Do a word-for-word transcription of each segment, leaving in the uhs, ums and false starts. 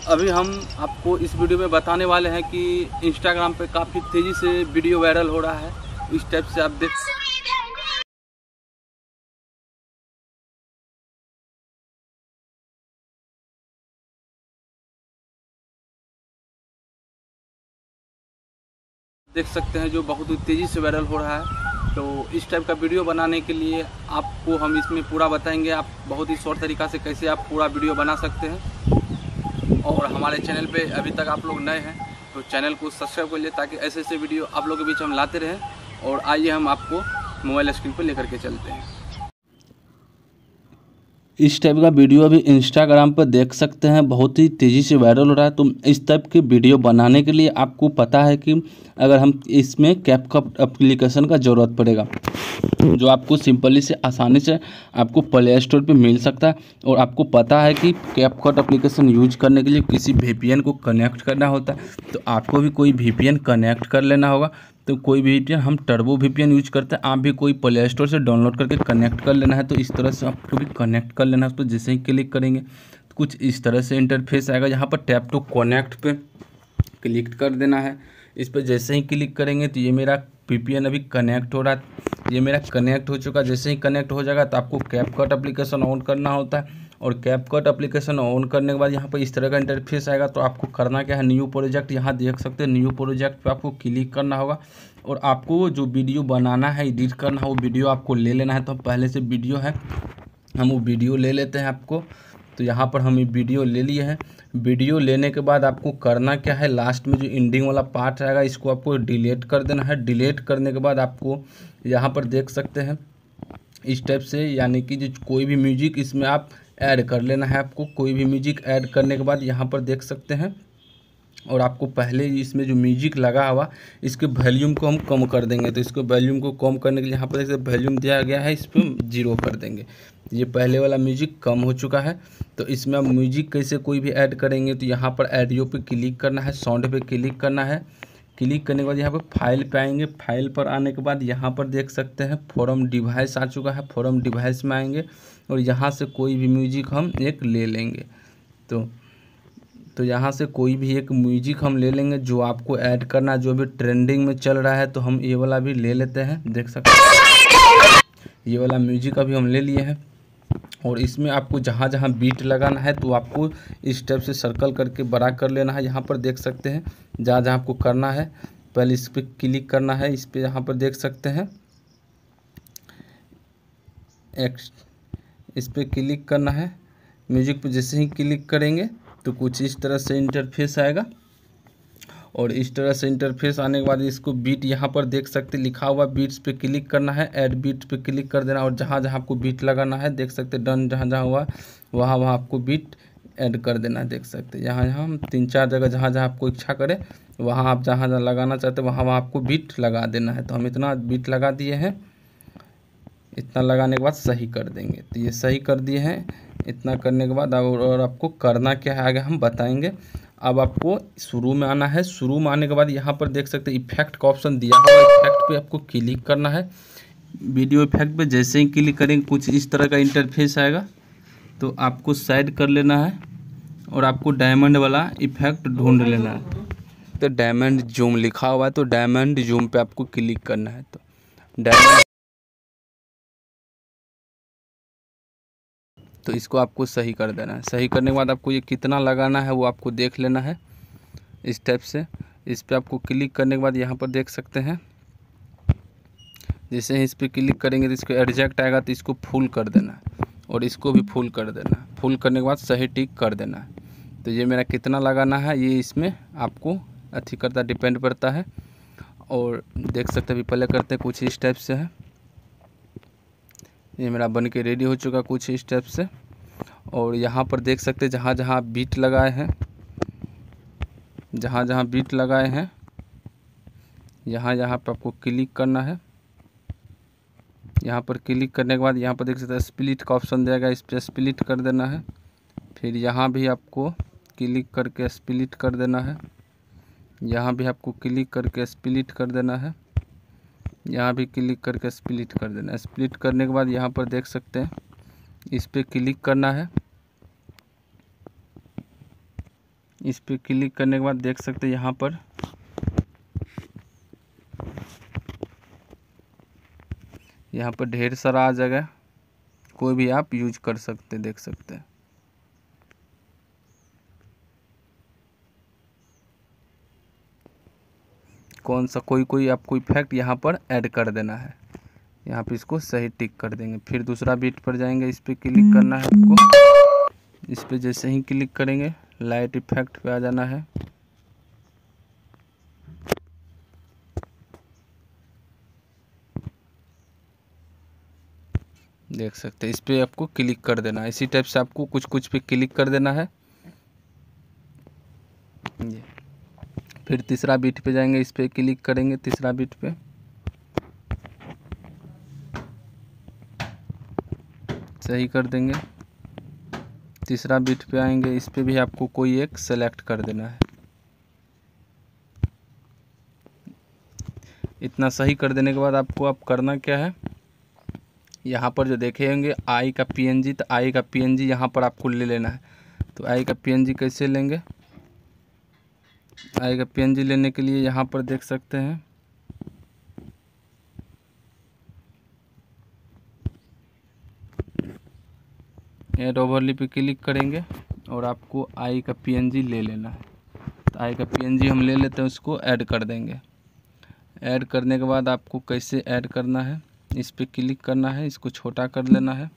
अभी हम आपको इस वीडियो में बताने वाले हैं कि इंस्टाग्राम पे काफ़ी तेज़ी से वीडियो वायरल हो रहा है। इस टाइप से आप देख देख सकते हैं जो बहुत ही तेज़ी से वायरल हो रहा है। तो इस टाइप का वीडियो बनाने के लिए आपको हम इसमें पूरा बताएंगे, आप बहुत ही शॉर्ट तरीका से कैसे आप पूरा वीडियो बना सकते हैं। और हमारे चैनल पे अभी तक आप लोग नए हैं तो चैनल को सब्सक्राइब कर लिए ताकि ऐसे ऐसे वीडियो आप लोगों के बीच हम लाते रहें। और आइए हम आपको मोबाइल स्क्रीन पर लेकर के चलते हैं। इस टाइप का वीडियो अभी इंस्टाग्राम पर देख सकते हैं, बहुत ही तेज़ी से वायरल हो रहा है। तो इस टाइप की वीडियो बनाने के लिए आपको पता है कि अगर हम इसमें कैपकट एप्लीकेशन का ज़रूरत पड़ेगा, जो आपको सिंपली से आसानी से आपको प्ले स्टोर पे मिल सकता है। और आपको पता है कि कैपकट एप्लीकेशन यूज करने के लिए किसी वीपीएन को कनेक्ट करना होता है, तो आपको भी कोई वीपीएन कनेक्ट कर लेना होगा। तो कोई भी वीपीएन, हम टर्बो वीपीएन यूज करते हैं, आप भी कोई प्ले स्टोर से डाउनलोड करके कनेक्ट कर लेना है। तो इस तरह से आपको भी कनेक्ट कर लेना है। तो जैसे ही क्लिक करेंगे तो कुछ इस तरह से इंटरफेस आएगा। यहाँ पर टैप टू कनेक्ट पे क्लिक कर देना है। इस पर जैसे ही क्लिक करेंगे तो ये मेरा वीपीएन अभी कनेक्ट हो रहा है। ये मेरा कनेक्ट हो चुका। जैसे ही कनेक्ट हो जाएगा तो आपको कैपकट एप्लीकेशन ऑन करना होता है। और कैपकट एप्लीकेशन ऑन करने के बाद यहाँ पर इस तरह का इंटरफेस आएगा। तो आपको करना क्या है, न्यू प्रोजेक्ट, यहाँ देख सकते हैं न्यू प्रोजेक्ट पे आपको क्लिक करना होगा। और आपको जो वीडियो बनाना है, एडिट करना है, वो वीडियो आपको ले लेना है। तो पहले से वीडियो है, हम वो वीडियो ले लेते हैं आपको। तो यहाँ पर हम ये वीडियो ले लिए हैं। वीडियो लेने के बाद आपको करना क्या है, लास्ट में जो एंडिंग वाला पार्ट रहेगा इसको आपको डिलीट कर देना है। डिलीट करने के बाद आपको यहाँ पर देख सकते हैं इस टाइप से, यानी कि जो कोई भी म्यूजिक इसमें आप ऐड कर लेना है। आपको कोई भी म्यूजिक ऐड करने के बाद यहाँ पर देख सकते हैं, और आपको पहले इसमें जो म्यूजिक लगा हुआ इसके वॉल्यूम को हम कम कर देंगे। तो इसको वॉल्यूम को कम करने के लिए यहाँ पर जैसे वॉल्यूम दिया गया है, इस पर जीरो कर देंगे। ये पहले वाला म्यूजिक कम हो चुका है। तो इसमें अब म्यूजिक कैसे कोई भी ऐड करेंगे, तो यहाँ पर ऑडियो पे क्लिक करना है, साउंड पे क्लिक करना है। क्लिक करने के बाद यहाँ पर फाइल पे आएंगे। फाइल पर आने के बाद यहाँ पर देख सकते हैं फोरम डिवाइस आ चुका है। फोरम डिवाइस में आएंगे और यहाँ से कोई भी म्यूजिक हम एक ले लेंगे। तो तो यहाँ से कोई भी एक म्यूजिक हम ले लेंगे जो आपको ऐड करना, जो भी ट्रेंडिंग में चल रहा है। तो हम ये वाला भी ले लेते हैं, देख सकते हैं ये वाला म्यूजिक अभी हम ले लिए हैं। और इसमें आपको जहाँ जहाँ बीट लगाना है तो आपको इस स्टेप से सर्कल करके बड़ा कर लेना है। यहाँ पर देख सकते हैं जहाँ जहाँ आपको करना है, पहले इस पर क्लिक करना है। इस पर यहाँ पर देख सकते हैं एक्स, इस पर क्लिक करना है। म्यूजिक पर जैसे ही क्लिक करेंगे तो कुछ इस तरह से इंटरफेस आएगा। और इस तरह से इंटरफेस आने के बाद इसको बीट, यहाँ पर देख सकते लिखा हुआ बीट्स पे क्लिक करना है, ऐड बीट पे क्लिक कर देना। और जहाँ जहाँ आपको बीट लगाना है देख सकते डन, जहाँ जहाँ हुआ वहाँ वहाँ आपको बीट ऐड कर देना है। देख सकते यहाँ यहाँ हम तीन चार जगह जहाँ जहाँ आपको इच्छा करे वहाँ आप जहाँ जहाँ लगाना चाहते वहाँ वहाँ आपको बीट लगा देना है। तो हम इतना बीट लगा दिए हैं। इतना लगाने के बाद सही कर देंगे। तो ये सही कर दिए हैं। इतना करने के बाद और, और आपको करना क्या है आगे हम बताएंगे। अब आपको शुरू में आना है। शुरू में आने के बाद यहाँ पर देख सकते हैं इफेक्ट का ऑप्शन दिया हुआ है। इफेक्ट पे आपको क्लिक करना है। वीडियो इफेक्ट पे जैसे ही क्लिक करेंगे कुछ इस तरह का इंटरफेस आएगा। तो आपको साइड कर लेना है और आपको डायमंड वाला इफेक्ट ढूंढ लेना है। तो डायमंड जूम लिखा हुआ है, तो डायमंड जूम पे आपको क्लिक करना है। तो डायमंड, तो इसको आपको सही कर देना है। सही करने के बाद आपको ये कितना लगाना है वो आपको देख लेना है इस टाइप से। इस पर आपको क्लिक करने के बाद यहाँ पर देख सकते हैं जैसे ही इस पर क्लिक करेंगे तो इसको एडजस्ट आएगा। तो इसको फुल कर देना है और इसको भी फुल कर देना है। फुल करने के बाद सही टिक कर देना है। तो ये मेरा कितना लगाना है ये इसमें आपको अच्छी करता डिपेंड करता है। और देख सकते हैं अभी पहले करते हैं कुछ इस टाइप से है। ये मेरा बन के रेडी हो चुका कुछ इस टाइप से। और यहाँ पर देख सकते हैं जहाँ जहाँ बीट लगाए हैं, जहाँ जहाँ बीट लगाए हैं यहाँ यहाँ पर आपको क्लिक करना है। यहाँ पर क्लिक करने के बाद यहाँ पर देख सकते हैं स्प्लिट का ऑप्शन देगा, इस पर स्प्लिट कर देना है। फिर यहाँ भी आपको क्लिक करके स्प्लिट कर देना है। यहाँ भी आपको क्लिक करके स्प्लिट कर देना है। यहाँ भी क्लिक करके स्प्लिट कर देना है। स्प्लिट करने के बाद यहाँ पर देख सकते हैं इस पर क्लिक करना है। इस पर क्लिक करने के बाद देख सकते हैं यहाँ पर यहाँ पर ढेर सारा आ जाएगा, कोई भी आप यूज कर सकते, देख सकते हैं। कौन सा कोई कोई आपको इफेक्ट यहाँ पर ऐड कर देना है, यहाँ पे इसको सही टिक कर देंगे। फिर दूसरा बीट पर जाएंगे, इस पर क्लिक करना है आपको। इस पर जैसे ही क्लिक करेंगे लाइट इफेक्ट पे आ जाना है। देख सकते हैं, इस पे आपको क्लिक कर देना है। इसी टाइप से आपको कुछ कुछ पे क्लिक कर देना है। ये फिर तीसरा बीट पे जाएंगे, इस पे क्लिक करेंगे तीसरा बीट पे, सही कर देंगे। तीसरा बीट पे आएंगे, इस पे भी आपको कोई एक सेलेक्ट कर देना है। इतना सही कर देने के बाद आपको अब करना क्या है, यहाँ पर जो देखेंगे आई का पीएनजी, तो आई का पीएनजी यहाँ पर आपको ले लेना है। तो आई का पीएनजी कैसे लेंगे, आई का पीएनजी लेने के लिए यहाँ पर देख सकते हैं ऐड ओवरले पे क्लिक करेंगे और आपको आई का पीएनजी ले लेना है। तो आई का पीएनजी हम ले लेते हैं, उसको ऐड कर देंगे। ऐड करने के बाद आपको कैसे ऐड करना है, इस पे क्लिक करना है, इसको छोटा कर लेना है।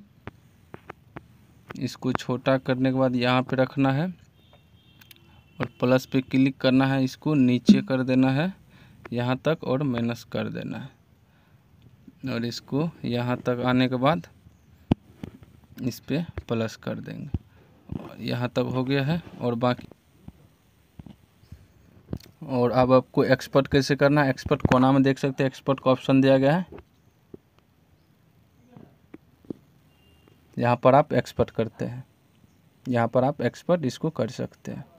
इसको छोटा करने के बाद यहाँ पे रखना है और प्लस पे क्लिक करना है, इसको नीचे कर देना है यहाँ तक और माइनस कर देना है। और इसको यहाँ तक आने के बाद इस पे प्लस कर देंगे और यहाँ तक हो गया है। और बाकी और अब आपको एक्सपोर्ट कैसे करना है, एक्सपोर्ट कोना में देख सकते हैं एक्सपोर्ट का ऑप्शन दिया गया है, यहाँ पर आप एक्सपोर्ट करते हैं, यहाँ पर आप एक्सपोर्ट इसको कर सकते हैं।